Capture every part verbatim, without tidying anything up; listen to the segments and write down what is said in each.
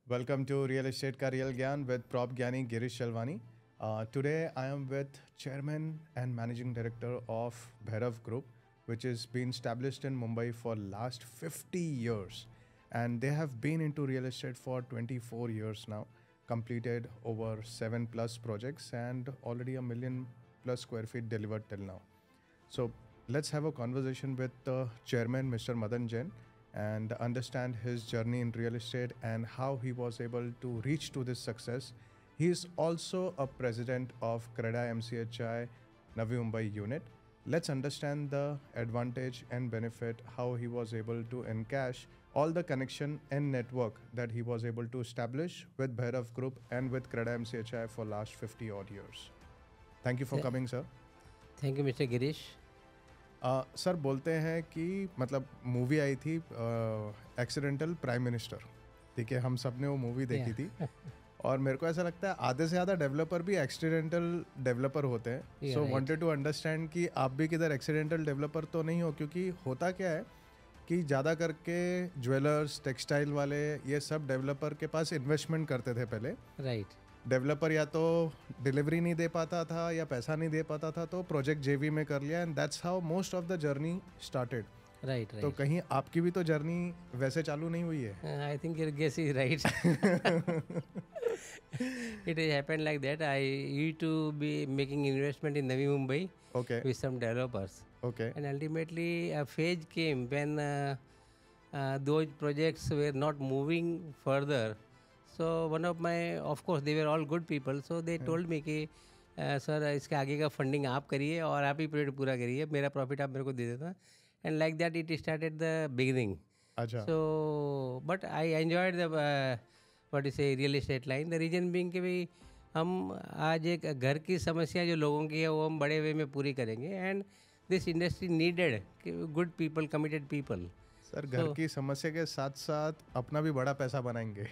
Welcome to Real Estate Ka Real Gyan with Prop Gyani Girish Shalvani. Uh, today I am with Chairman and Managing Director of Bhairav Group, which has been established in Mumbai for last fifty years. And they have been into real estate for twenty-four years now, completed over seven plus projects and already a million plus square feet delivered till now. So let's have a conversation with the chairman, Mister Madan Jain, and understand his journey in real estate and how he was able to reach to this success. He is also a president of CREDA M C H I Navi Mumbai unit. Let's understand the advantage and benefit, how he was able to encash all the connection and network that he was able to establish with Bhairav Group and with CREDA M C H I for last fifty odd years. Thank you for Th- coming, sir. Thank you mister Girish. Ah, sir बोलते हैं कि मतलब movie आई थी accidental prime minister, ठीक है, हम सब ने वो मूवी देखी थी और मेरे को ऐसा लगता है आधे से ज़्यादा डेवलपर भी एक्सीडेंटल डेवलपर होते हैं. सो वांटेड टू अंडरस्टैंड कि आप भी किधर एक्सीडेंटल डेवलपर तो नहीं हो, क्योंकि होता क्या है कि ज़्यादा करके ज्वेलर्स, टेक्सटाइल वाले, ये सब डेवलपर के पास इन्वेस्टमेंट करते थे पहले. राइट. डेवलपर या तो डिलीवरी नहीं दे पाता था या पैसा नहीं दे पाता था, तो प्रोजेक्ट जेवी में कर लिया and that's how most of the journey started. Right तो राइट. कहीं आपकी भी तो जर्नी वैसे चालू नहीं हुई है? I think your guess is right. It has happened like that. I used to be making investment in Navi Mumbai okay with some developers, okay and ultimately a phase came when uh, uh, those projects were not moving further. So one of my, of course, they were all good people. So they told me कि sir इसके आगे का funding आप करिए और आप ही project पूरा करिए, मेरा प्रॉफिट आप मेरे को दे देना. And like that it started the beginning. अच्छा. So, but I enjoyed the uh, what is say real estate line. The reason being कि भाई हम आज एक घर की समस्या जो लोगों की है वो हम बड़े वे में पूरी करेंगे. And this industry needed good people, committed people. Sir घर So- की समस्या के साथ साथ अपना भी बड़ा पैसा बनाएंगे.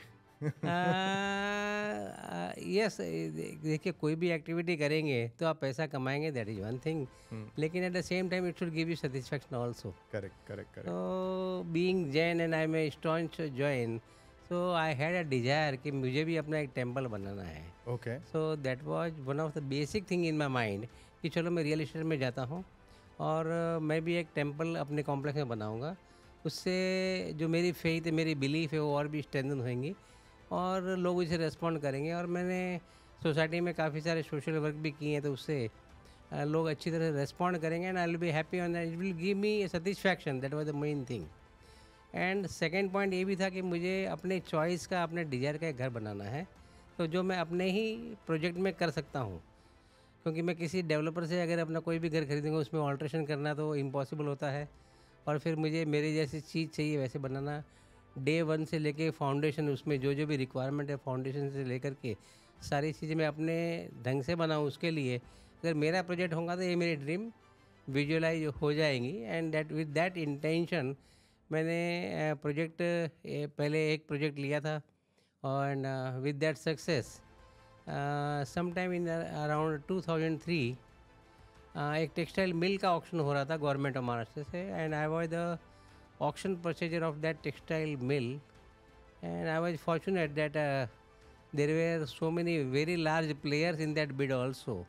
यस, देखिए कोई भी एक्टिविटी करेंगे तो आप पैसा कमाएंगे, दैट इज वन थिंग. लेकिन at the same time it should give you satisfaction also. Correct correct correct. So, being Jain and I'm a staunch Jain, so I had a desire कि मुझे भी अपना एक टेम्पल बनाना है. Okay So that was one of the basic thing in my mind कि चलो मैं रियल एस्टेट में जाता हूँ और uh, मैं भी एक टेम्पल अपने कॉम्प्लेक्स में बनाऊँगा. उससे जो मेरी फेथ है, मेरी बिलीफ है, वो और भी स्ट्रेंथन होंगी और लोग उसे रेस्पॉन्ड करेंगे. और मैंने सोसाइटी में काफ़ी सारे सोशल वर्क भी किए हैं, तो उससे uh, लोग अच्छी तरह रेस्पॉन्ड करेंगे and I will be happy on that. It will give me a satisfaction. That was the main thing. And second point ये भी था कि मुझे अपने चॉइस का, अपने डिज़ायर का एक घर बनाना है, तो जो मैं अपने ही प्रोजेक्ट में कर सकता हूँ. क्योंकि मैं किसी डेवलपर से अगर अपना कोई भी घर खरीदूंगा उसमें ऑल्ट्रेशन करना तो इम्पॉसिबल होता है. और फिर मुझे मेरे जैसी चीज़ चाहिए वैसे बनाना. डे वन से लेके फाउंडेशन, उसमें जो जो भी रिक्वायरमेंट है फाउंडेशन से लेकर के सारी चीज़ें मैं अपने ढंग से बनाऊँ. उसके लिए अगर मेरा प्रोजेक्ट होगा तो ये मेरी ड्रीम विजुअलाइज हो जाएंगी. And that with that intention मैंने प्रोजेक्ट पहले एक प्रोजेक्ट लिया था and with that success some time in around two thousand three एक टेक्सटाइल मिल का ऑक्शन हो रहा था गवर्नमेंट ऑफ महाराष्ट्र से. And I was the auction purchaser of that textile mill. And I was fortunate that there were so many very large players in that bid also.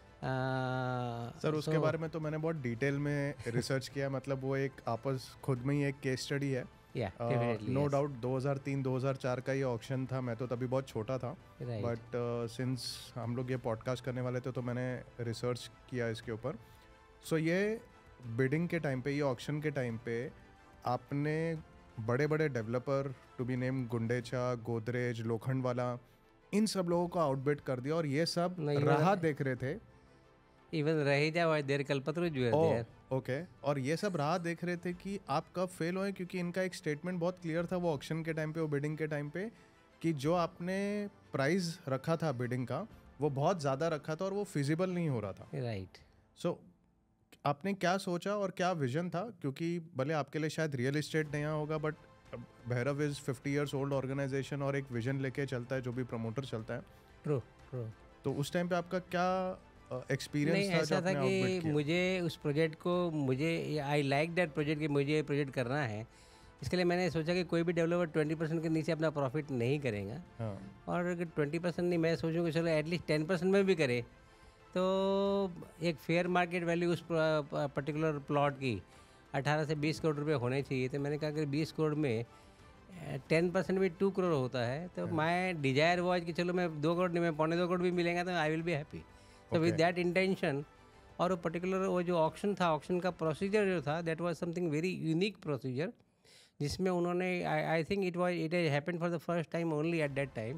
Sir उसके बारे में तो मैंने बहुत डिटेल में रिसर्च किया. मतलब वो एक आपस खुद में ही एक केस स्टडी है. नो डाउट दो हज़ार तीन दो हज़ार चार का ये ऑक्शन था. मैं तो तभी बहुत छोटा था, बट सिंस हम लोग ये पॉडकास्ट करने वाले थे तो मैंने रिसर्च किया इसके ऊपर. सो so, ये बिडिंग के टाइम पे, ये ऑक्शन के टाइम पे आपने बड़े बड़े developer to be name Gundecha, Godrej, Lokhandwala, इन सब लोगों को आउटबिड कर दिया और ये सब नहीं, राह देख रहे थे. Even Raheja was there, Kalpataru जो है देयर. ओके. और ये सब राह देख रहे थे कि आप कब फेल होए, क्योंकि इनका एक स्टेटमेंट बहुत क्लियर था वो ऑक्शन के टाइम पे, वो बिडिंग के टाइम पे, कि जो आपने प्राइस रखा था बिडिंग का वो बहुत ज़्यादा रखा था और वो फिजिबल नहीं हो रहा था. राइट. सो आपने क्या सोचा और क्या विजन था? क्योंकि भले आपके लिए शायद रियल एस्टेट नया होगा, but Bhairav is fifty years old organisation और एक विजन लेके चलता है जो भी प्रमोटर चलता है. True true. तो उस टाइम पे आपका क्या एक्सपीरियंस नहीं, था जो ऐसा था आपने आउटबिड कि किया? मुझे उस प्रोजेक्ट को, मुझे आई लाइक दैट प्रोजेक्ट कि मुझे ये प्रोजेक्ट करना है. इसके लिए मैंने सोचा कि कोई भी डेवलपर ट्वेंटी परसेंट के नीचे अपना प्रॉफिट नहीं करेगा। हाँ, और अगर ट्वेंटी परसेंट नहीं, मैं सोचूं कि चलो एटलीस्ट टेन परसेंट में भी करे तो एक फेयर मार्केट वैल्यू उस पर्टिकुलर प्लॉट की अठारह से बीस करोड़ रुपए होने चाहिए। तो मैंने कहा कि बीस करोड़ में टेन परसेंट भी टू करोड़ होता है, तो माई डिजायर वॉज कि चलो मैं दो करोड़ नहीं, मैं पौने दो करोड़ भी मिलेगा तो आई विल बी हैप्पी। तो विद दैट इंटेंशन, और वो पर्टिकुलर वो जो ऑक्शन था, ऑक्शन का प्रोसीजर जो था, that was something very unique procedure, जिसमें उन्होंने I think it was it has happened for the first time only at that time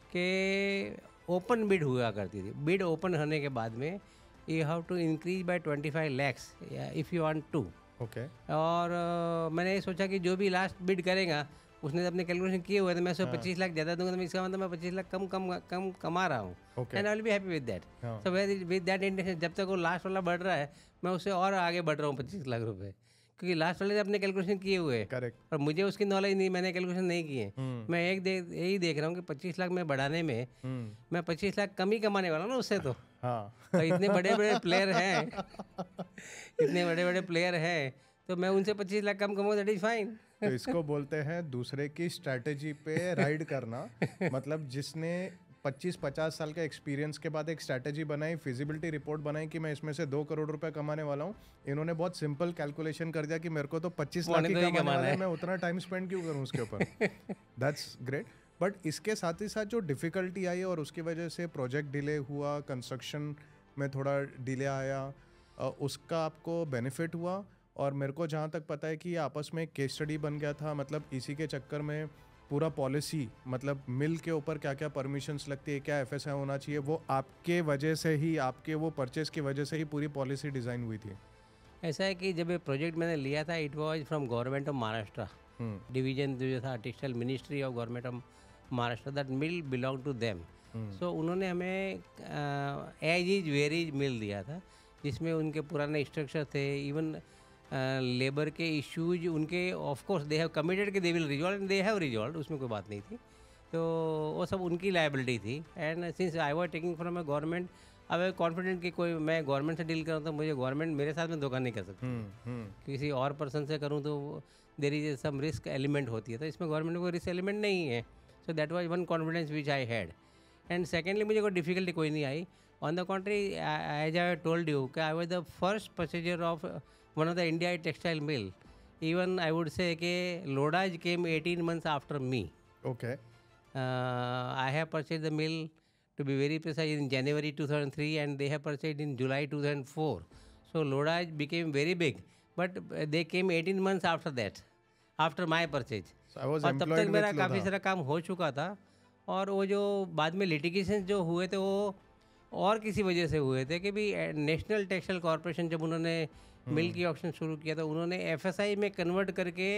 कि ओपन बिड हुआ करती थी। बिड ओपन होने के बाद में you have to increase by twenty five lakhs if you want to. Okay. और uh, मैंने ये सोचा कि जो भी लास्ट बिड करेगा उसने अपने कैलकुलेशन किए हुए थे, मैं उसको पच्चीस लाख ज़्यादा दूंगा तो इसका मतलब मैं पच्चीस लाख कम कम कम कमा रहा हूँ, and I will be happy with that. So with that intention, जब तक वो लास्ट वाला बढ़ रहा है मैं उससे और आगे बढ़ रहा हूँ पच्चीस लाख रुपए, क्योंकि लास्ट वाले ने अपने कैलकुलेशन किए हुए हैं। करेक्ट। और मुझे उसकी नॉलेज नहीं, मैंने कैलकुलेशन नहीं किए। मैं एक दे यही देख रहा हूँ कि पच्चीस लाख में बढ़ाने में मैं पच्चीस लाख कम ही कमाने वाला हूँ ना उससे। तो हाँ, तो इतने बड़े बड़े प्लेयर हैं इतने बड़े बड़े प्लेयर हैं, तो मैं उनसे पच्चीस लाख कम कमाऊँ, दैट इज फाइन। तो इसको बोलते हैं दूसरे की स्ट्रैटेजी पे राइड करना। मतलब जिसने पच्चीस पचास साल का एक्सपीरियंस के बाद एक स्ट्रैटेजी बनाई, फिजिबिलिटी रिपोर्ट बनाई कि मैं इसमें से दो करोड़ रुपए कमाने वाला हूँ, इन्होंने बहुत सिंपल कैलकुलेशन कर दिया कि मेरे को तो पच्चीस लाख ही कमाने वाला है, मैं उतना टाइम स्पेंड क्यों करूँ उसके ऊपर। That's great. बट इसके साथ ही साथ जो डिफ़िकल्टी आई और उसकी वजह से प्रोजेक्ट डिले हुआ, कंस्ट्रक्शन में थोड़ा डिले आया, उसका आपको बेनिफिट हुआ। और मेरे को जहाँ तक पता है कि ये आपस में केस स्टडी बन गया था। मतलब इसी के चक्कर में पूरा पॉलिसी, मतलब मिल के ऊपर क्या क्या परमिशंस लगती है, क्या एफएसआई होना चाहिए, वो आपके वजह से ही, आपके वो परचेस की वजह से ही पूरी पॉलिसी डिज़ाइन हुई थी। ऐसा है कि जब ये प्रोजेक्ट मैंने लिया था, it was from government of Maharashtra, division जो था textile ministry of government of Maharashtra, that mill belong to them. So उन्होंने हमें एज इज वेरीज मिल दिया था, जिसमें उनके पुराने स्ट्रक्चर थे, इवन लेबर के इश्यूज उनके, of course they have committed कि they will resolve, and they have resolve, उसमें कोई बात नहीं थी। तो वो सब उनकी लायबिलिटी थी। And since I was taking from a government, अब आई कॉन्फिडेंट कि कोई, मैं गवर्नमेंट से डील कर रहा हूँ तो मुझे गवर्नमेंट मेरे साथ में धोखा नहीं कर सकती। किसी और पर्सन से करूँ तो there is some risk element होती है, तो इसमें गवर्नमेंट को रिस्क एलिमेंट नहीं है। So that was one confidence which I had. And secondly, मुझे कोई डिफिकल्टी कोई नहीं आई। On the contrary, as I told you कि I was the first purchaser of one of the India textile mill. Even I would say कि Lodaj came eighteen months after me. Okay. Uh, I have purchased the mill, to be very precise, in January two thousand three, and they have purchased in July two thousand four. So Lodaj became very big, but they came eighteen months after that, after my purchase. So I was और तब तक मेरा काफ़ी सारा काम हो चुका था। और वो जो बाद में लिटिगेशन जो हुए थे, वो और किसी वजह से हुए थे कि भी नेशनल टेक्सटाइल कॉरपोरेशन, जब उन्होंने मिल की ऑप्शन शुरू किया था, उन्होंने एफएसआई में कन्वर्ट करके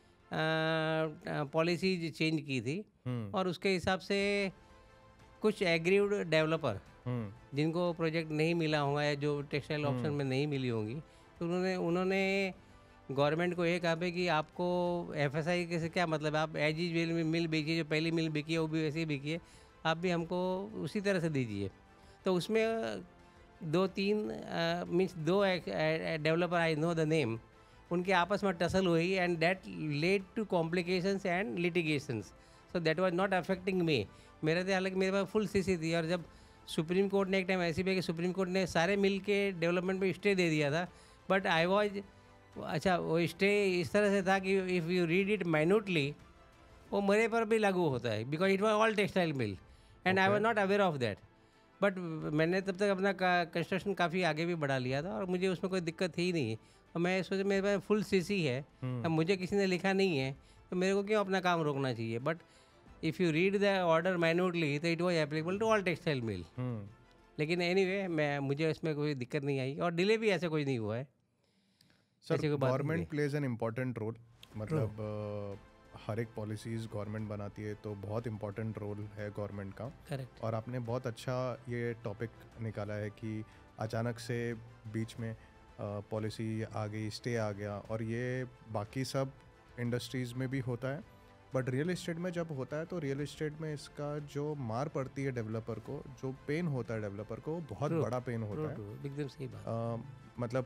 पॉलिसी चेंज की थी। और उसके हिसाब से कुछ एग्रीड डेवलपर जिनको प्रोजेक्ट नहीं मिला होगा या जो टेक्सटाइल ऑप्शन में नहीं मिली होंगी, तो उन्होंने उन्होंने गवर्नमेंट को ये कहा पे कि आपको एफएसआई के से क्या मतलब, आप एज इज मिल मिल बिकी, जो पहली मिल बिकी है वो भी वैसे ही बिकी है, आप भी हमको उसी तरह से दीजिए। तो उसमें दो तीन मीन्स दो developer, I know the name, उनके आपस में टसल हुई, and that led to complications and litigations. So that was not affecting me. मेरे थे, हालांकि मेरे पास फुल सीसी थी। और जब सुप्रीम कोर्ट ने एक टाइम ऐसी भी कि सुप्रीम कोर्ट ने सारे मिल के डेवलपमेंट पे स्टे दे दिया था, बट आई वाज, अच्छा वो स्टे इस तरह से था कि if you read it minutely, वो मेरे पर भी लागू होता है, because it was all textile mill, and I was not aware of that. But मैंने तब तक अपना कंस्ट्रक्शन काफ़ी आगे भी बढ़ा लिया था और मुझे उसमें कोई दिक्कत थी नहीं। और मैं सोचा मेरे पास फुल सीसी है, अब मुझे किसी ने लिखा नहीं है तो मेरे को क्यों अपना काम रोकना चाहिए। But if you read the order minutely, तो it was applicable to all textile mill. लेकिन एनीवे anyway, मैं मुझे इसमें कोई दिक्कत नहीं आई और डिले भी ऐसे कोई नहीं हुआ है। Sir, government plays an important role. मतलब हर एक पॉलिसीज़ गवर्नमेंट बनाती है, तो बहुत इम्पोर्टेंट रोल है गवर्नमेंट का। करेक्ट। और आपने बहुत अच्छा ये टॉपिक निकाला है कि अचानक से बीच में पॉलिसी आ गई, स्टे आ गया, और ये बाकी सब इंडस्ट्रीज़ में भी होता है। बट रियल एस्टेट में जब होता है, तो रियल एस्टेट में इसका जो मार पड़ती है डेवलपर को, जो पेन होता है डेवलपर को, बहुत बड़ा पेन होता है। एकदम सही बात। आ, मतलब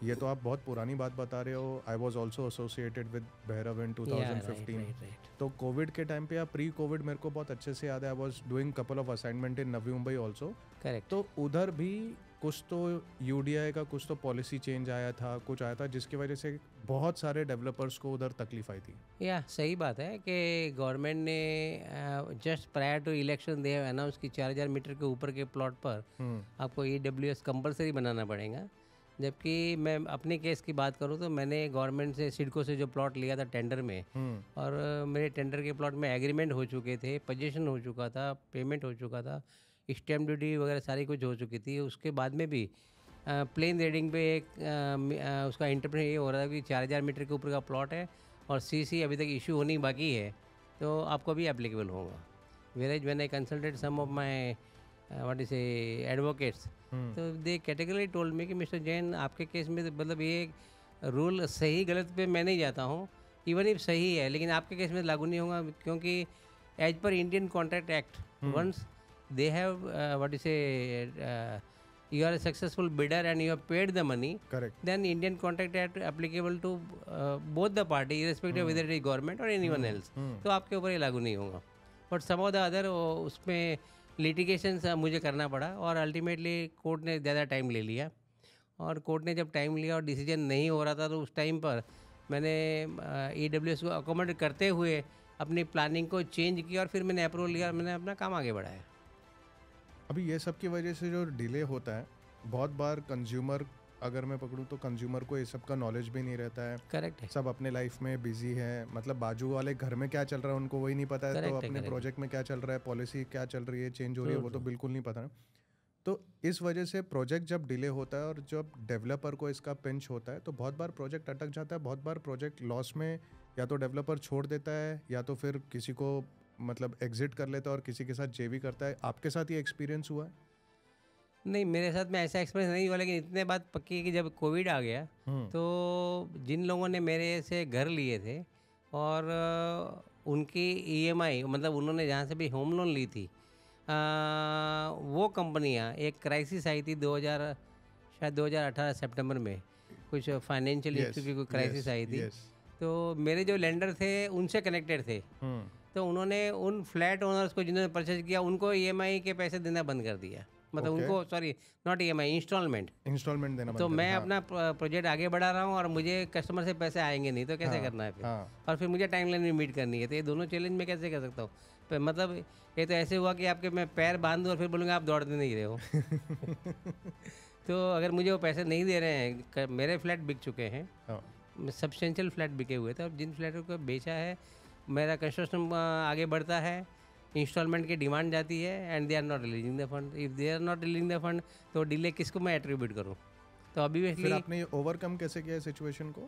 ये तो आप बहुत पुरानी बात बता रहे हो. I was also associated with Bhairav in या right twenty fifteen. Right right तो कोविड के टाइम पे या प्री कोविड मेरे को बहुत अच्छे से याद है. I was doing couple of assignment in Navi Mumbai also. Correct. तो उधर भी कुछ तो यूडीआई का कुछ तो पॉलिसी चेंज आया था, कुछ आया था जिसकी वजह से बहुत सारे डेवलपर्स को उधर तकलीफ आई थी. या सही बात है कि गवर्नमेंट ने just prior to election they announce कि चार हज़ार मीटर के ऊपर के प्लॉट पर हम्म. आपको ई डब्ल्यू एस कंपलसरी बनाना पड़ेगा. जबकि मैं अपने केस की बात करूं तो मैंने गवर्नमेंट से सिडको से जो प्लॉट लिया था टेंडर में, हम्म. और अ, मेरे टेंडर के प्लॉट में एग्रीमेंट हो चुके थे, पोजीशन हो चुका था, पेमेंट हो चुका था, स्टैम्प ड्यूटी वगैरह सारी कुछ हो चुकी थी. उसके बाद में भी प्लेन रीडिंग पे एक अ, मि- अ, उसका इंटरप्रेट ये हो रहा था कि चार हज़ार मीटर के ऊपर का प्लॉट है और सीसी अभी तक इशू होनी बाकी है, तो आपको भी एप्लीकेबल होगा. Whereas when I consulted some of my what is a advocates, hmm. तो दे कैटेगरी टोल्ड मी कि मिस्टर जैन आपके केस में तो मतलब ये रूल सही गलत पे मैं नहीं जाता हूँ, इवन इफ सही है लेकिन आपके केस में लागू नहीं होगा, क्योंकि as per Indian contract act once they have what is a you are a successful bidder and you have paid the money, Correct. then Indian Contract Act applicable to uh, both the party irrespective of whether it is government or anyone else. Hmm. तो आपके ऊपर ये लागू नहीं होगा. But some of the other उसमें litigation मुझे करना पड़ा और अल्टीमेटली कोर्ट ने ज़्यादा टाइम ले लिया, और कोर्ट ने जब टाइम लिया और डिसीजन नहीं हो रहा था तो उस टाइम पर मैंने ई डब्ल्यू एस को अकोमोडेट करते हुए अपनी प्लानिंग को चेंज किया और फिर मैंने अप्रूवल लिया और मैंने अपना काम आगे बढ़ाया. अभी ये सब की वजह से जो डिले होता है, बहुत बार कंज्यूमर, अगर मैं पकड़ूं तो कंज्यूमर को ये सब का नॉलेज भी नहीं रहता है. करेक्ट है. सब अपने लाइफ में बिजी है. मतलब बाजू वाले घर में क्या चल रहा है उनको वही नहीं पता है, तो Correct है, अपने correct. प्रोजेक्ट में क्या चल रहा है, पॉलिसी क्या चल रही है, चेंज हो रही है, True, वो तो true. बिल्कुल नहीं पता है. तो इस वजह से प्रोजेक्ट जब डिले होता है और जब डेवलपर को इसका पिंच होता है तो बहुत बार प्रोजेक्ट अटक जाता है. बहुत बार प्रोजेक्ट लॉस में या तो डेवलपर छोड़ देता है या तो फिर किसी को मतलब एग्जिट कर लेता है और किसी के साथ जेवी करता है. आपके साथ ये एक्सपीरियंस हुआ है? नहीं, मेरे साथ में ऐसा एक्सपीरियंस नहीं हुआ, लेकिन इतने बात पक्की है कि जब कोविड आ गया हम्म. तो जिन लोगों ने मेरे से घर लिए थे और अ, उनकी ईएमआई मतलब उन्होंने जहाँ से भी होम लोन ली थी, अ, वो कंपनियाँ, एक क्राइसिस आई थी दो हज़ार शायद दो हज़ार अठारह सितंबर में, कुछ फाइनेंशियल Yes, इशू की कोई क्राइसिस yes, आई थी. yes. तो मेरे जो लेंडर थे उनसे कनेक्टेड थे, हम्म. तो उन्होंने उन फ्लैट ओनर्स को जिन्होंने परचेज किया उनको ईएमआई के पैसे देना बंद कर दिया. मतलब Okay. उनको sorry not EMI, instalment. Instalment देना तो बंद कर मैं दिया. अपना प्रोजेक्ट आगे बढ़ा रहा हूँ और मुझे कस्टमर से पैसे आएंगे नहीं, तो कैसे हाँ, करना है फिर? हाँ. और फिर मुझे टाइम लाइन में मीट करनी है, तो ये दोनों चैलेंज मैं कैसे कर सकता हूँ? तो मतलब ये तो ऐसे हुआ कि आपके मैं पैर बांध दूँ और फिर बोलूँगा आप दौड़ते नहीं रहे हो. तो अगर मुझे वो पैसे नहीं दे रहे हैं, क- मेरे फ्लैट बिक चुके हैं, हाँ. सब्सटेंशियल फ्लैट बिके हुए थे, और जिन फ्लैटों को बेचा है मेरा कंस्ट्रक्शन आगे बढ़ता है, इंस्टॉलमेंट की डिमांड जाती है and they are not releasing the fund. If they are not releasing the fund तो डिले किसको मैं एट्रीब्यूट करूँ? तो अभी फिर आपने ये ओवरकम कैसे किया सिचुएशन को?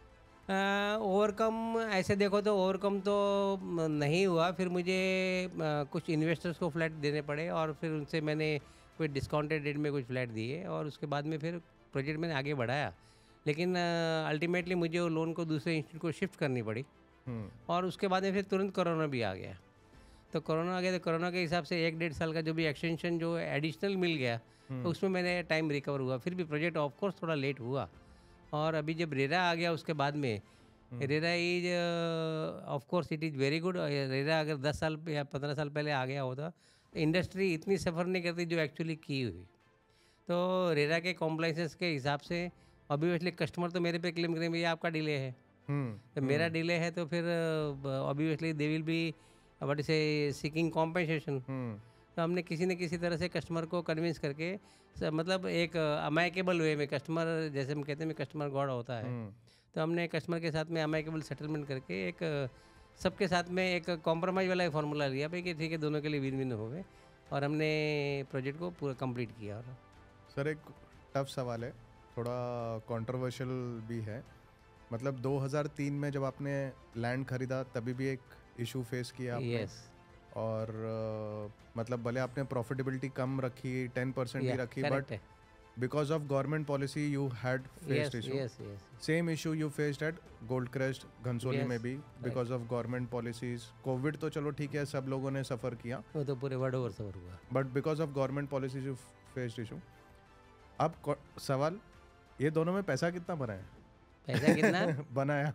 ओवरकम ऐसे देखो तो ओवरकम तो म, नहीं हुआ. फिर मुझे अ, कुछ इन्वेस्टर्स को फ्लैट देने पड़े और फिर उनसे मैंने कोई डिस्काउंटेड रेट में कुछ फ्लैट दिए और उसके बाद में फिर प्रोजेक्ट मैंने आगे बढ़ाया. लेकिन अल्टीमेटली मुझे वो लोन को दूसरे इंस्टीट्यूट को शिफ्ट करनी पड़ी, हम्म. और उसके बाद में फिर तुरंत कोरोना भी आ गया. तो कोरोना आ गया तो कोरोना के हिसाब से एक डेढ़ साल का जो भी एक्सटेंशन जो एडिशनल मिल गया, तो उसमें मैंने टाइम रिकवर हुआ. फिर भी प्रोजेक्ट ऑफ कोर्स थोड़ा लेट हुआ. और अभी जब रेरा आ गया उसके बाद में, RERA is of course it is very good. RERA अगर दस साल या पंद्रह साल पहले आ गया होता तो इंडस्ट्री इतनी सफ़र नहीं करती जो एक्चुअली की हुई. तो रेरा के कॉम्प्लाइंसेस के हिसाब से ऑब्वियसली कस्टमर तो मेरे पे क्लेम करेंगे भैया आपका डिले है. हम्म. तो मेरा डिले है तो फिर obviously they will be what is a seeking compensation. Hmm. तो हमने किसी न किसी तरह से कस्टमर को कन्विंस करके स- मतलब एक अमाइकेबल वे में, कस्टमर जैसे हम कहते हैं कस्टमर गॉड होता है, हम्म. तो हमने कस्टमर के साथ में अमाइकेबल सेटलमेंट करके एक अ, सबके साथ में एक कॉम्प्रोमाइज़ वाला फार्मूला लिया भाई कि ठीक है दोनों के लिए विन विन हो गए, और हमने प्रोजेक्ट को पूरा कंप्लीट किया. और सर एक टफ सवाल है, थोड़ा कंट्रोवर्शियल भी है. मतलब दो हज़ार तीन में जब आपने लैंड खरीदा तभी भी एक इशू फेस किया आपने. यस, और अ, मतलब भले आपने प्रॉफिटेबिलिटी कम रखी, टेन परसेंट ही रखी, बट करेक्ट है. Because of government policy you had faced yes issue. Yes yes same issue you faced at Gold Crest Ghansoli Yes, में भी because of government policies. COVID तो चलो ठीक है, सब लोगों ने सफ़र किया, वो तो पूरे वर्ल्ड ओवर सफर हुआ. But because of government policies you faced issue. अब को- सवाल ये दोनों में पैसा कितना बना है? पैसा कितना बनाया?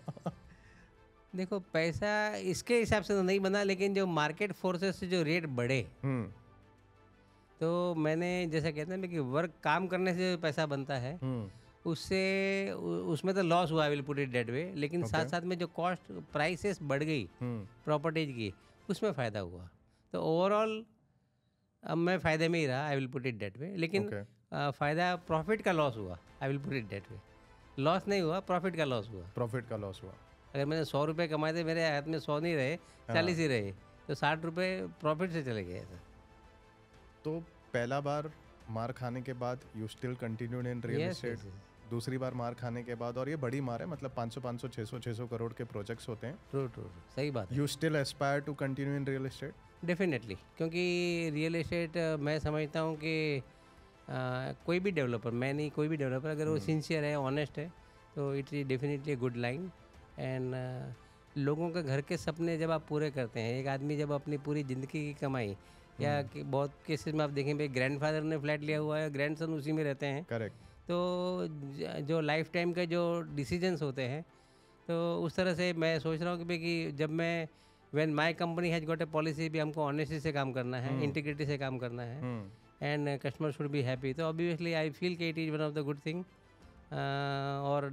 देखो पैसा इसके हिसाब से तो नहीं बना, लेकिन जो मार्केट फोर्सेस से जो रेट बढ़े, हम्म तो मैंने जैसा कहते हैं ना कि वर्क काम करने से जो पैसा बनता है, हम्म उससे उ- उसमें तो लॉस हुआ, will put it that way, लेकिन साथ Okay. साथ में जो कॉस्ट प्राइसेस बढ़ गई हम्म प्रॉपर्टीज की, उसमें फ़ायदा हुआ। तो ओवरऑल अब मैं फ़ायदे में ही रहा, I will put it that way, लेकिन Okay. अ, फ़ायदा प्रॉफिट का लॉस हुआ, I will put it that way. Loss नहीं हुआ, प्रॉफिट का लॉस हुआ। प्रॉफिट का लॉस हुआ। अगर मैंने सौ रुपये कमाए थे, मेरे हाथ में सौ नहीं रहे, चालीस ही रहे, तो साठ रुपये प्रॉफिट से चले गए सर। तो पहला बार मार खाने के बाद you still continued in real Yes, estate, yes, yes. दूसरी बार मार खाने के बाद, और ये बड़ी मार है, मतलब पाँच सौ पाँच सौ छः सौ छः सौ करोड़ के प्रोजेक्ट्स होते हैं, ट्रू ट्रू सही बात है। You still aspire to continue in real estate? Definitely, क्योंकि रियल एस्टेट मैं समझता हूँ कि अ, कोई भी डेवलपर, मैं नहीं, कोई भी डेवलपर अगर वो सिंसियर है, ऑनेस्ट है, तो it is definitely good line. And लोगों के घर के सपने जब आप पूरे करते हैं, एक आदमी जब अपनी पूरी ज़िंदगी की कमाई, या कि बहुत केसेस में आप देखें भाई ग्रैंडफादर ने फ्लैट लिया हुआ है, ग्रैंडसन उसी में रहते हैं, करेक्ट। तो ज- जो लाइफ टाइम के जो डिसीजंस होते हैं, तो उस तरह से मैं सोच रहा हूँ कि भाई कि जब मैं when my company has got a policy भी हमको ऑनेस्टी से काम करना है, इंटीग्रिटी से काम करना है, hmm and customer should be happy, तो ऑब्वियसली आई फील कि it is one of the good thing. और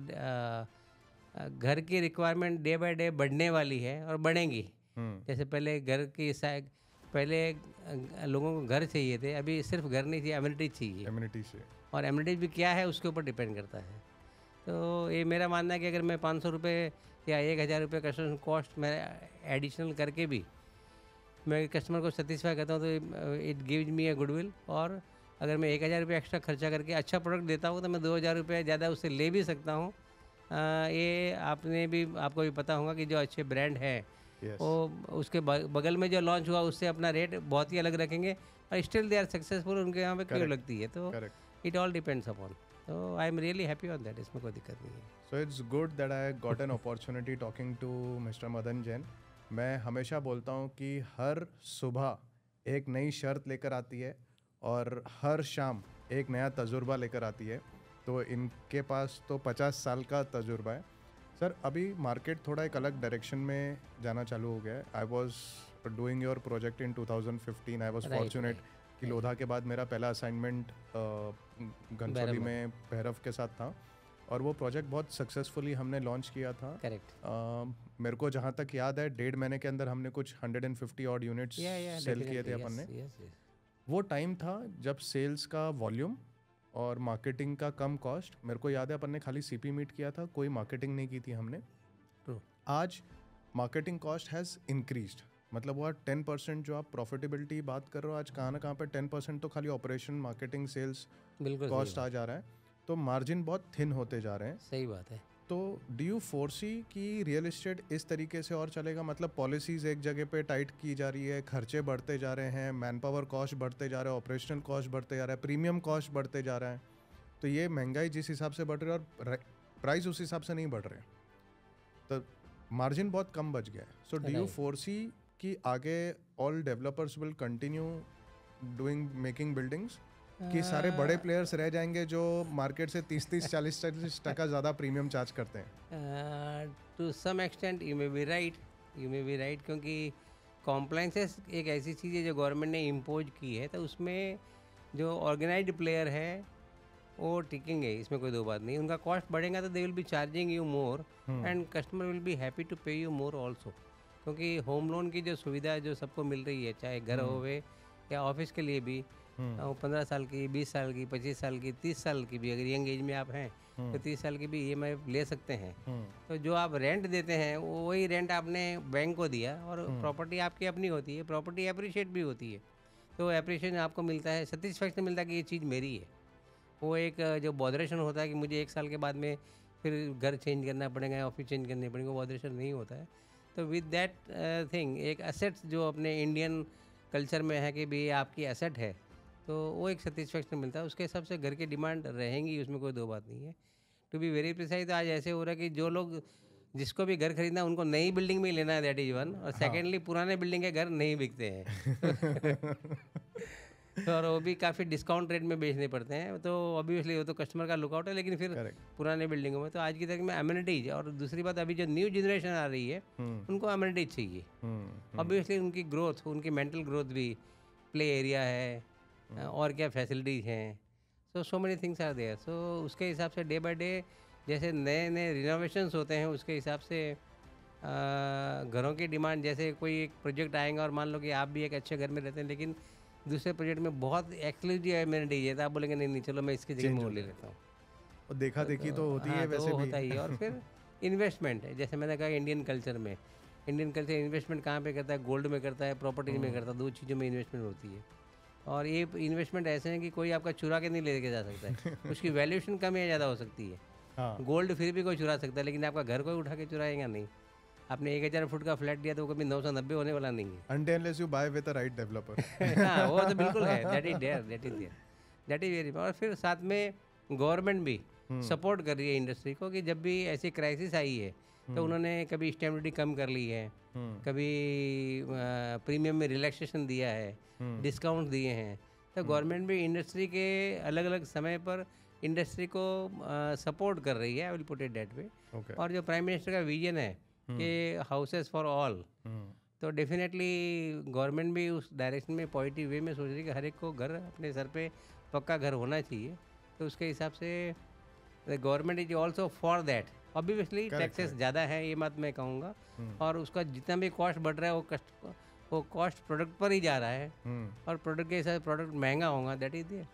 अ, घर की रिक्वायरमेंट डे बाय डे बढ़ने वाली है और बढ़ेंगी। हम्म जैसे पहले घर की सा- पहले अ, लोगों को घर चाहिए थे, अभी सिर्फ घर नहीं चाहिए, एमिनिटीज चाहिए, कम्युनिटी से। और एमिनिटीज भी क्या है उसके ऊपर डिपेंड करता है। तो ये मेरा मानना है कि अगर मैं पाँच सौ रुपये या एक हज़ार रुपये कस्टमर कॉस्ट मैं एडिशनल करके भी मैं कस्टमर को सेटिस्फाई करता हूँ, तो it gives me a goodwill. और अगर मैं एक हज़ार रुपये एक्स्ट्रा खर्चा करके अच्छा प्रोडक्ट देता हूँ, तो मैं दो हज़ार रुपये ज़्यादा उससे ले भी सकता हूँ। अ, ये आपने भी, आपको भी पता होगा कि जो अच्छे ब्रांड है यस। वो उसके ब- बगल में जो लॉन्च हुआ उससे अपना रेट बहुत ही अलग रखेंगे, और स्टिल दे आर सक्सेसफुल, उनके यहाँ पे क्यों Correct. लगती है। तो correct. It all depends upon, तो I am really happy on that, इसमें कोई दिक्कत नहीं है। So it's good that I got an opportunity talking to mister Madan Jain. मैं हमेशा बोलता हूँ कि हर सुबह एक नई शर्त लेकर आती है और हर शाम एक नया तजुर्बा लेकर आती है। तो इनके पास तो पचास साल का तजुर्बा है। सर, अभी मार्केट थोड़ा एक अलग डायरेक्शन में जाना चालू हो गया है। I was doing your project in two thousand fifteen. I was Right, fortunate right, कि लोधा के बाद मेरा पहला असाइनमेंट घनसोली भैरव में भैरव के साथ था, और वो प्रोजेक्ट बहुत सक्सेसफुली हमने लॉन्च किया था। करेक्ट। अ, मेरे को जहाँ तक याद है, डेढ़ महीने के अंदर हमने कुछ हंड्रेड फिफ्टी ऑड यूनिट्स या या सेल किए थे अपन ने। यस यस वो टाइम था जब सेल्स का वॉल्यूम और मार्केटिंग का कम कॉस्ट, मेरे को याद है अपन ने खाली सीपी मीट किया था, कोई मार्केटिंग नहीं की थी हमने। ट्रू। आज मार्केटिंग कॉस्ट हैज़ इंक्रीज्ड, मतलब वो टेन परसेंट जो आप प्रॉफिटेबिलिटी बात कर रहे हो, आज कहाँ ना कहाँ पे टेन परसेंट तो खाली ऑपरेशन, मार्केटिंग, सेल्स बिल्कुल कॉस्ट सही आ जा रहा है। तो मार्जिन बहुत थिन होते जा रहे हैं। बात, सही बात है। तो डू यू फोरसी कि रियल एस्टेट इस तरीके से और चलेगा? मतलब पॉलिसीज़ एक जगह पे टाइट की जा रही है, खर्चे बढ़ते जा रहे हैं, मैन पावर कॉस्ट बढ़ते जा रहा है, ऑपरेशनल कॉस्ट बढ़ते जा रहा है, प्रीमियम कॉस्ट बढ़ते जा रहा है। तो ये महंगाई जिस हिसाब से बढ़ रही है और प्राइस उस हिसाब से नहीं बढ़ रहे हैं, तो मार्जिन बहुत कम बच गया है। So do you Right. Foresee कि आगे all developers will continue doing making buildings, कि सारे बड़े प्लेयर्स रह जाएंगे जो मार्केट से तीस तीस चालीस चालीस टका ज़्यादा प्रीमियम चार्ज करते हैं? To some extent you may be right, you may be right, क्योंकि कॉम्प्लाइंसेस एक ऐसी चीज़ है जो गवर्नमेंट ने इम्पोज की है, तो उसमें जो ऑर्गेनाइज्ड प्लेयर है वो टिकेंगे, इसमें कोई दो बात नहीं। उनका कॉस्ट बढ़ेगा तो they will be charging you more, and customer will be happy to pay you more also, क्योंकि होम लोन की जो सुविधा जो सबको मिल रही है, चाहे घर होवे या ऑफिस के लिए भी, वो पंद्रह साल की, बीस साल की, पच्चीस साल की, तीस साल की भी, अगर यंग एज में आप हैं तो तीस साल की भी ई एम आई ले सकते हैं। तो जो आप रेंट देते हैं वो वही रेंट आपने बैंक को दिया, और प्रॉपर्टी आपकी अपनी होती है, प्रॉपर्टी अप्रिशिएट भी होती है, तो अप्रिशिएशन आपको मिलता है, सेटिस्फैक्शन मिलता है कि ये चीज़ मेरी है। वो एक अ, जो बॉदरेशन होता है कि मुझे एक साल के बाद में फिर घर चेंज करना पड़ेगा, ऑफिस चेंज करनी पड़ेगी, वो बॉदरेशन नहीं होता है। तो विद दैट थिंग, एक एसेट्स जो अपने इंडियन कल्चर में है कि भाई ये आपकी एसेट है, तो वो एक सेटिस्फेक्शन मिलता है, उसके हिसाब से घर की डिमांड रहेंगी, उसमें कोई दो बात नहीं है। टू बी वेरी प्रिसाइज, तो आज ऐसे हो रहा है कि जो लोग, जिसको भी घर खरीदना उनको नई बिल्डिंग में ही लेना है, दैट इज़ वन, और सेकेंडली पुराने बिल्डिंग के घर नहीं बिकते हैं। और वो भी काफ़ी डिस्काउंट रेट में बेचने पड़ते हैं, तो ऑब्वियसली वो तो कस्टमर का लुकआउट है। लेकिन फिर करेक्ट। पुराने बिल्डिंगों में तो आज की तक में अम्यूनिटीज, और दूसरी बात अभी जो न्यू जनरेशन आ रही है उनको अम्यूनिटीज चाहिए। ऑब्वियसली उनकी ग्रोथ, उनकी मेंटल ग्रोथ भी, प्ले एरिया है, अ, और क्या फैसिलिटीज़ हैं, so so many things are there. सो उसके हिसाब से डे बाय डे जैसे नए नए रिनोवेशंस होते हैं उसके हिसाब से अ, घरों की डिमांड, जैसे कोई एक प्रोजेक्ट आएगा और मान लो कि आप भी एक अच्छे घर में रहते हैं लेकिन दूसरे प्रोजेक्ट में बहुत एक्सक्लूसिव एमिनिटीज है, तो आप बोलेंगे नहीं नहीं चलो मैं इसकी जगह चेंज में वो हो ले जाएगा। लेता हूँ। और देखा तो, देखी तो तो होती हाँ, है तो वैसे वो भी। होता ही है। और फिर इन्वेस्टमेंट है, जैसे मैंने कहा इंडियन कल्चर में, इंडियन कल्चर इन्वेस्टमेंट कहाँ पे करता है? गोल्ड में करता है, प्रॉपर्टीज में करता है, दो चीज़ों में इन्वेस्टमेंट होती है। और ये इन्वेस्टमेंट ऐसे हैं कि कोई आपका चुरा के नहीं लेके जा सकता है, उसकी वैल्यूएशन कम या ज़्यादा हो सकती है। हाँ। गोल्ड फिर भी कोई चुरा सकता है, लेकिन आपका घर कोई उठा के चुराएगा नहीं। आपने एक हज़ार फुट का फ्लैट दिया तो वो कभी नौ सौ नब्बे होने वाला नहीं है। Until unless you buy with the right developer. हाँ, वो तो बिल्कुल है, that is there, that is there, that is very. और फिर साथ में गवर्नमेंट भी सपोर्ट कर रही है इंडस्ट्री को, कि जब भी ऐसी क्राइसिस आई है तो उन्होंने कभी स्टेबिलिटी कम कर ली है, कभी प्रीमियम में रिलैक्सेशन दिया है, डिस्काउंट दिए हैं। तो गवर्नमेंट भी इंडस्ट्री के अलग अलग समय पर इंडस्ट्री को सपोर्ट कर रही है, I will put it that way. Okay. और जो प्राइम मिनिस्टर का विजन है कि हाउसेस फॉर ऑल, तो डेफिनेटली गवर्नमेंट भी उस डायरेक्शन में पॉजिटिव वे में सोच रही है कि हर एक को घर अपने सर पे पक्का घर होना चाहिए। तो उसके हिसाब से government is also for that. Obviously taxes ज़्यादा है, ये बात मैं कहूँगा, और उसका जितना भी कॉस्ट बढ़ रहा है वो कस्ट वो कॉस्ट प्रोडक्ट पर ही जा रहा है, और प्रोडक्ट के हिसाब से प्रोडक्ट महंगा होगा, दैट इज देयर।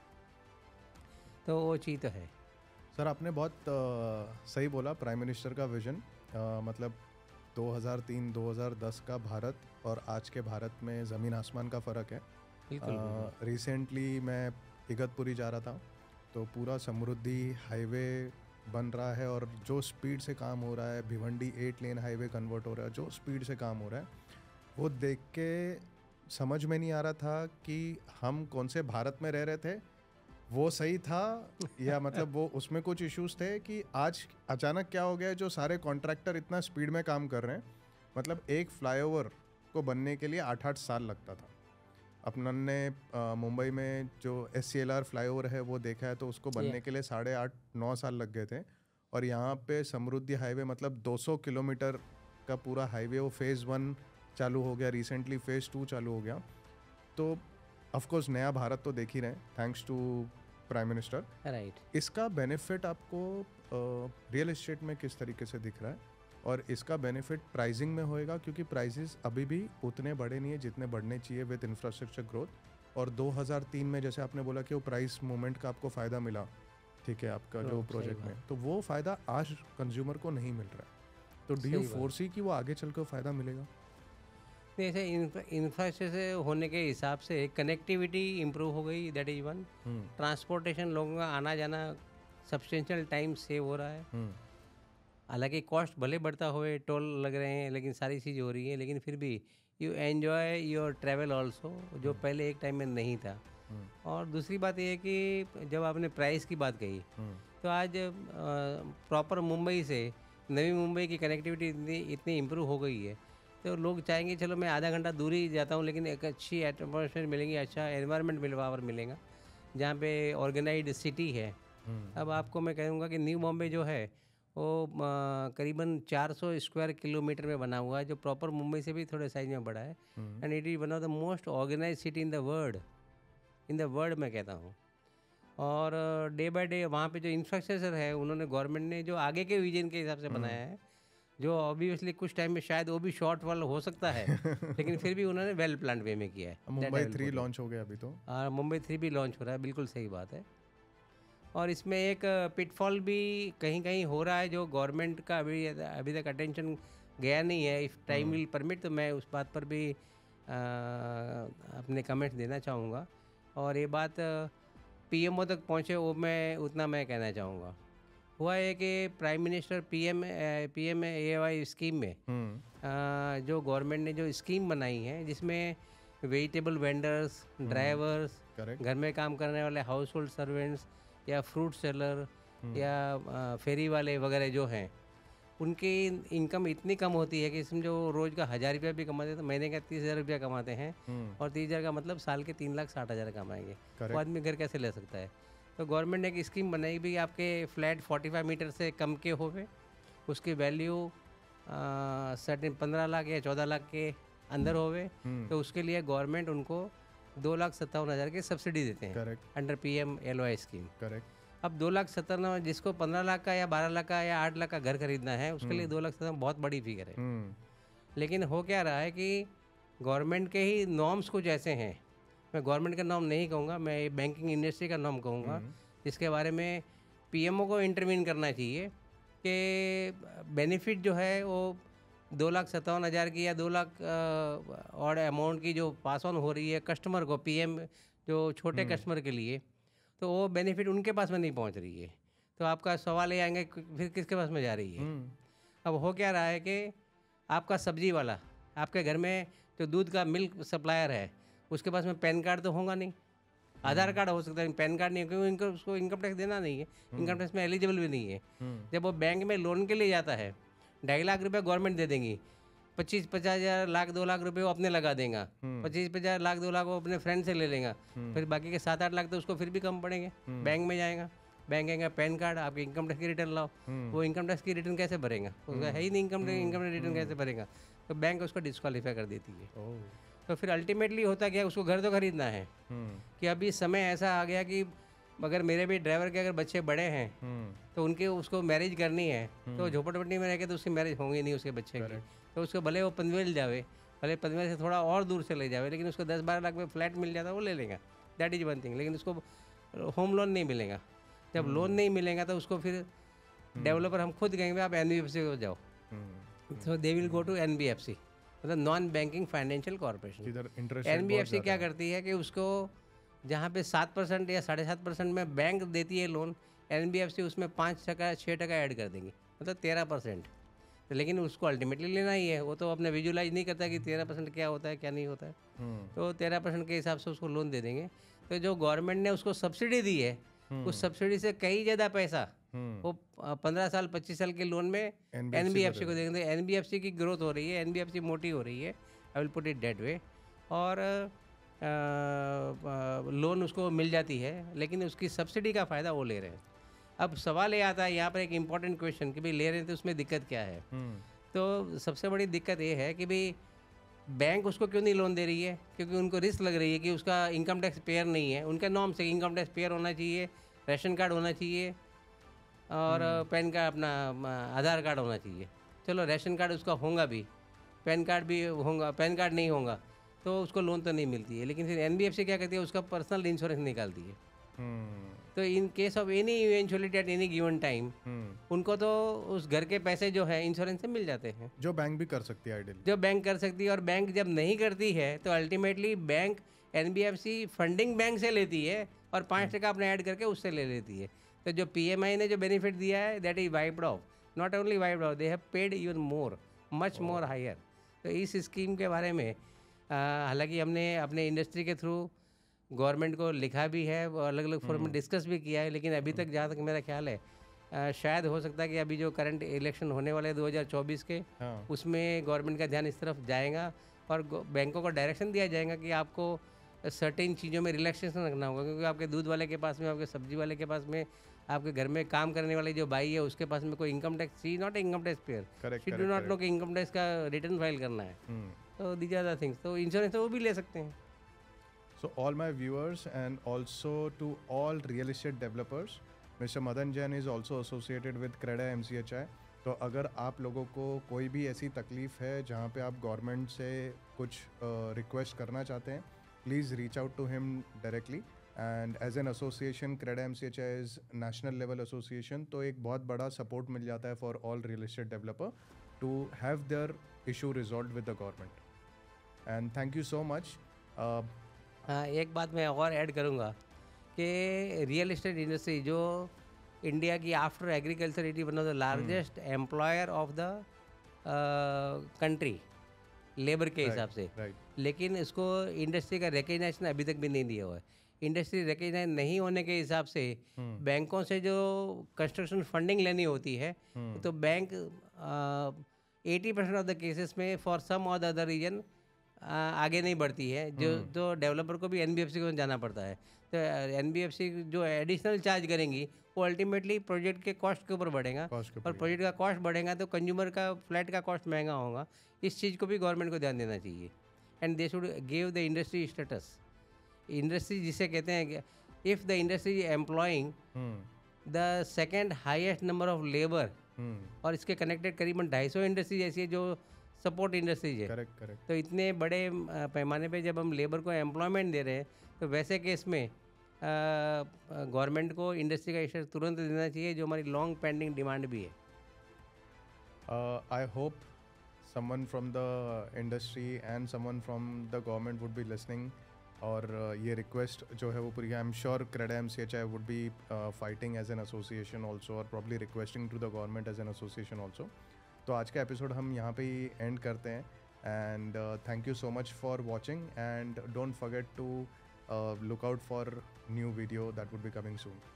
तो वो चीज़ तो है। सर आपने बहुत अ, सही बोला, प्राइम मिनिस्टर का विजन, मतलब दो हज़ार तीन दो हज़ार दस का भारत और आज के भारत में ज़मीन आसमान का फ़र्क है। बिल्कुल। रिसेंटली मैं इगतपुरी जा रहा था, तो पूरा समृद्धि हाईवे बन रहा है और जो स्पीड से काम हो रहा है, Bhiwandi eight lane highway convert हो रहा है, जो स्पीड से काम हो रहा है, वो देख के समझ में नहीं आ रहा था कि हम कौन से भारत में रह रहे थे, वो सही था या मतलब वो उसमें कुछ इश्यूज थे कि आज अचानक क्या हो गया है जो सारे कॉन्ट्रैक्टर इतना स्पीड में काम कर रहे हैं। मतलब एक फ्लाईओवर को बनने के लिए आठ आठ साल लगता था। अपन ने अ, मुंबई में जो S C L R flyover है वो देखा है, तो उसको बनने के लिए साढ़े आठ नौ साल लग गए थे। और यहाँ पे समृद्धि हाईवे मतलब दो सौ किलोमीटर का पूरा हाईवे, वो फेज़ वन चालू हो गया, रिसेंटली फेज़ टू चालू हो गया। तो ऑफ कोर्स नया भारत तो देख ही रहे हैं, thanks to prime minister. Right. इसका बेनिफिट आपको रियल एस्टेट में किस तरीके से दिख रहा है, और इसका बेनिफिट प्राइसिंग में होएगा? क्योंकि प्राइसेस अभी भी उतने बड़े नहीं है जितने बढ़ने चाहिए विद इंफ्रास्ट्रक्चर ग्रोथ। और दो हज़ार तीन में जैसे आपने बोला कि वो प्राइस मूवमेंट का आपको फ़ायदा मिला, ठीक है, आपका जो प्रोजेक्ट में, तो वो फ़ायदा आज कंज्यूमर को नहीं मिल रहा है। तो डू यू फोरसी कि वो आगे चल कर फ़ायदा मिलेगा? नहीं, ऐसे इंफ्रास्ट्रक्चर होने के हिसाब से कनेक्टिविटी इम्प्रूव हो गई, दैट इज वन। ट्रांसपोर्टेशन, लोगों का आना जाना सब्सटेंशियल टाइम सेव हो रहा है। हालांकि कॉस्ट भले बढ़ता हुए, टोल लग रहे हैं, लेकिन सारी चीज़ हो रही है, लेकिन फिर भी you enjoy your travel also, जो पहले एक टाइम में नहीं था। और दूसरी बात ये है कि जब आपने प्राइस की बात कही, तो आज प्रॉपर मुंबई से नवी मुंबई की कनेक्टिविटी इतनी इतनी इम्प्रूव हो गई है, तो लोग चाहेंगे चलो मैं आधा घंटा दूर ही जाता हूँ, लेकिन एक अच्छी एटमॉस्फेयर मिलेगी, अच्छा एनवायरनमेंट मिल वहाँ पर मिलेगा, जहाँ पे ऑर्गेनाइज्ड सिटी है। अब आपको मैं कहूँगा कि न्यू बॉम्बे जो है वो करीबन चार सौ स्क्वायर किलोमीटर में बना हुआ है, जो प्रॉपर मुंबई से भी थोड़े साइज में बड़ा है, and it is one of the most organise city in the world, in the world मैं कहता हूँ। और डे बाय डे वहाँ पे जो इंफ्रास्ट्रक्चर है, उन्होंने गवर्नमेंट ने जो आगे के विजन के हिसाब से बनाया है, जो ऑब्वियसली कुछ टाइम में शायद वो भी शॉर्ट वाल हो सकता है, लेकिन फिर भी उन्होंने वेल प्लान वे में किया है। मुंबई थ्री लॉन्च हो गया अभी तो, और मुंबई थ्री भी लॉन्च हो रहा है, बिल्कुल सही बात है। और इसमें एक पिटफॉल भी कहीं कहीं हो रहा है, जो गवर्नमेंट का अभी अभी तक अटेंशन गया नहीं है। इफ़ टाइम विल परमिट तो मैं उस बात पर भी आ, अपने कमेंट्स देना चाहूँगा। और ये बात पीएमओ तक पहुँचे, वो मैं उतना मैं कहना चाहूँगा। हुआ है कि prime minister PM PM AY scheme में आ, जो गवर्नमेंट ने जो स्कीम बनाई है, जिसमें वेजिटेबल वेंडर्स, ड्राइवर्स, घर में काम करने वाले हाउस होल्ड सर्वेंट्स या फ्रूट सेलर या फेरी वाले वगैरह जो हैं, उनकी इनकम इतनी कम होती है कि समझो रोज़ का हज़ार रुपया भी कमाते हैं तो महीने का तीस हज़ार रुपया कमाते हैं, और तीस हज़ार का मतलब साल के तीन लाख साठ हज़ार कमाएंगे। वो Correct. आदमी घर कैसे ले सकता है? तो गवर्नमेंट ने एक स्कीम बनाई भी, आपके फ्लैट पैंतालीस मीटर से कम के होवे, उसकी वैल्यू सर्टेन पंद्रह लाख या चौदह लाख के अंदर होवे, तो उसके लिए गवर्नमेंट उनको दो लाख सत्तावन हज़ार की सब्सिडी देते हैं correct under P M L Y scheme. Correct अब दो लाख सत्तावन, जिसको पंद्रह लाख का या बारह लाख का या आठ लाख का घर खरीदना है, उसके लिए दो लाख सत्तावन बहुत बड़ी फिगर है। लेकिन हो क्या रहा है कि गवर्नमेंट के ही नॉर्म्स कुछ ऐसे हैं, मैं गवर्नमेंट का नॉर्म नहीं कहूँगा, मैं बैंकिंग इंडस्ट्री का नॉर्म कहूँगा, जिसके बारे में पीएमओ को इंटरवीन करना चाहिए कि बेनिफिट जो है वो दो लाख सत्तावन हज़ार की या दो लाख और अमाउंट की जो पास ऑन हो रही है कस्टमर को, पीएम जो छोटे कस्टमर के लिए, तो वो बेनिफिट उनके पास में नहीं पहुंच रही है। तो आपका सवाल ये आएंगे फिर किसके पास में जा रही है? अब हो क्या रहा है कि आपका सब्जी वाला, आपके घर में जो दूध का मिल्क सप्लायर है, उसके पास में पैन कार्ड तो होगा नहीं, आधार कार्ड हो सकता है, पैन कार्ड नहीं है, क्योंकि इनको उसको इनकम टैक्स देना नहीं है, इनकम टैक्स में एलिजिबल भी नहीं है। जब वो बैंक में लोन के लिए जाता है, ढाई लाख रुपए गवर्नमेंट दे देंगी, पच्चीस पचास हज़ार लाख दो लाख रुपए वो अपने लगा देगा, पच्चीस पचास लाख दो लाख वो अपने फ्रेंड से ले लेगा, फिर बाकी के सात आठ लाख तो उसको फिर भी कम पड़ेंगे। बैंक में जाएगा, बैंक कहेगा पैन कार्ड आपके इनकम टैक्स की रिटर्न लाओ, वो इनकम टैक्स की रिटर्न कैसे भरेगा? उसका है ही नहीं इनकम इनकम रिटर्न कैसे भरेगा? तो बैंक उसको डिस्क्वालीफाई कर देती है। तो फिर अल्टीमेटली होता क्या, उसको घर तो खरीदना है कि अभी समय ऐसा आ गया कि अगर मेरे भी ड्राइवर के अगर बच्चे बड़े हैं तो उनके उसको मैरिज करनी है, तो झोपड़पट्टी में रह के तो उसकी मैरिज होंगी नहीं उसके बच्चे की, तो उसको भले वो पनवेल जावे, भले पनवेल से थोड़ा और दूर से ले जावे, लेकिन उसको दस बारह लाख में फ्लैट मिल जाता है वो ले लेगा, दैट इज वन थिंग। लेकिन उसको होम लोन नहीं मिलेगा। जब लोन नहीं मिलेगा तो उसको फिर डेवलपर हम खुद कहेंगे आप एन बी एफ सी को जाओ, तो they will go to N B F C, मतलब non banking financial corporation. N B F C क्या करती है कि उसको जहाँ पे सात परसेंट या साढ़े सात परसेंट में बैंक देती है loan, N B F C उसमें पाँच टका छः टका ऐड कर देंगे, मतलब तेरह परसेंट। तो लेकिन उसको अल्टीमेटली लेना ही है, वो तो अपने विजुलाइज नहीं करता कि तेरह परसेंट क्या होता है क्या नहीं होता है, तो तेरह परसेंट के हिसाब से उसको लोन दे देंगे। तो जो गवर्नमेंट ने उसको सब्सिडी दी है, उस सब्सिडी से कई ज़्यादा पैसा वो पंद्रह साल पच्चीस साल के लोन में एन बी एफ सी को देंगे। एन बी एफ सी की ग्रोथ हो रही है, एन बी एफ सी मोटी हो रही है, I will put it that way, और आ, आ, लोन उसको मिल जाती है, लेकिन उसकी सब्सिडी का फ़ायदा वो ले रहे हैं। अब सवाल ये आता है यहाँ पर एक इम्पॉर्टेंट क्वेश्चन कि भाई ले रहे हैं तो उसमें दिक्कत क्या है? तो सबसे बड़ी दिक्कत ये है कि भाई बैंक उसको क्यों नहीं लोन दे रही है? क्योंकि उनको रिस्क लग रही है कि उसका इनकम टैक्स पेयर नहीं है। उनके नॉर्म से इनकम टैक्स पेयर होना चाहिए, राशन कार्ड होना चाहिए, और पैन कार्ड अपना आधार कार्ड होना चाहिए। चलो राशन कार्ड उसका होगा भी, पैन कार्ड भी होगा, पैन कार्ड नहीं होगा तो उसको लोन तो नहीं मिलती है। लेकिन फिर एन बी एफ सी क्या करती है, उसका पर्सनल इंश्योरेंस निकालती है। तो in case of any eventuality at any given time उनको तो उस घर के पैसे जो है इंश्योरेंस से मिल जाते हैं, जो बैंक भी कर सकती है आइडियली, जो बैंक कर सकती है। और बैंक जब नहीं करती है तो ultimately bank N B F C funding bank से लेती है और पाँच टका अपने ऐड करके उससे ले लेती है। तो जो पी एम आई ने जो बेनिफिट दिया है that is wiped off, not only wiped off, they have paid even more, much more higher. तो इस स्कीम के बारे में हालांकि हमने अपने इंडस्ट्री के थ्रू गवर्नमेंट को लिखा भी है, अलग अलग फोरम में डिस्कस भी किया है, लेकिन अभी तक जहाँ तक मेरा ख्याल है आ, शायद हो सकता है कि अभी जो करंट इलेक्शन होने वाले हैं दो हज़ार चौबीस के, हाँ। उसमें गवर्नमेंट का ध्यान इस तरफ जाएगा और बैंकों को डायरेक्शन दिया जाएगा कि आपको सर्टेन चीज़ों में रिलैक्सेशन रखना होगा, क्योंकि आपके दूध वाले के पास में, आपके सब्जी वाले के पास में, आपके घर में काम करने वाली जो बाई है उसके पास में कोई income tax, she not income tax payer, she do not know कि इनकम टैक्स का रिटर्न फाइल करना है। तो दीज आर द थिंग्स, तो इंश्योरेंस तो वो भी ले सकते हैं। So all my viewers and also to all real estate developers, Mister Madan Jain is also associated with CREDA M C H I. तो अगर आप लोगों को कोई भी ऐसी तकलीफ़ है जहाँ पे आप गवर्नमेंट से कुछ रिक्वेस्ट uh, करना चाहते हैं, please reach out to him directly. And as an association CREDA M C H I is national level association, तो एक बहुत बड़ा सपोर्ट मिल जाता है for all real estate developer to have their issue resolve with the government. And thank you so much. हाँ, एक बात मैं और ऐड करूँगा कि रियल एस्टेट इंडस्ट्री जो इंडिया की after agriculture it is one of the largest employer of the country labour के हिसाब से, right. लेकिन इसको इंडस्ट्री का रिकग्नाइजेशन अभी तक भी नहीं दिया हुआ है। इंडस्ट्री रिकग्नाइज नहीं होने के हिसाब से बैंकों से जो कंस्ट्रक्शन फंडिंग लेनी होती है, तो bank eighty percent of the cases में फॉर सम और द अदर रीजन आगे नहीं बढ़ती है, जो तो डेवलपर को भी एनबीएफसी को जाना पड़ता है। तो एनबीएफसी जो एडिशनल चार्ज करेंगी वो अल्टीमेटली प्रोजेक्ट के कॉस्ट के ऊपर बढ़ेगा, और प्रोजेक्ट का कॉस्ट बढ़ेगा तो कंज्यूमर का फ्लैट का कॉस्ट महंगा होगा। इस चीज़ को भी गवर्नमेंट को ध्यान देना चाहिए, and they should give the industry status. Industry जिसे कहते हैं, if the industry employing the second highest number of labour, और इसके कनेक्टेड करीबन ढाई सौ इंडस्ट्री ऐसी है जो सपोर्ट इंडस्ट्रीज है। Correct correct. तो इतने बड़े अ, पैमाने पे जब हम लेबर को एम्प्लॉयमेंट दे रहे हैं, तो वैसे केस में गवर्नमेंट को इंडस्ट्री का इशू तुरंत देना चाहिए, जो हमारी लॉन्ग पेंडिंग डिमांड भी है। I hope someone from the industry and someone from the government would be listening, और uh, ये रिक्वेस्ट जो है वो पूरी, I am sure CREDAI M C H I would be fighting as an association also, और probably requesting to the government as an association also. तो आज का एपिसोड हम यहाँ पे ही एंड करते हैं, and thank you so much for watching, and don't forget to look out for new video that would be coming soon.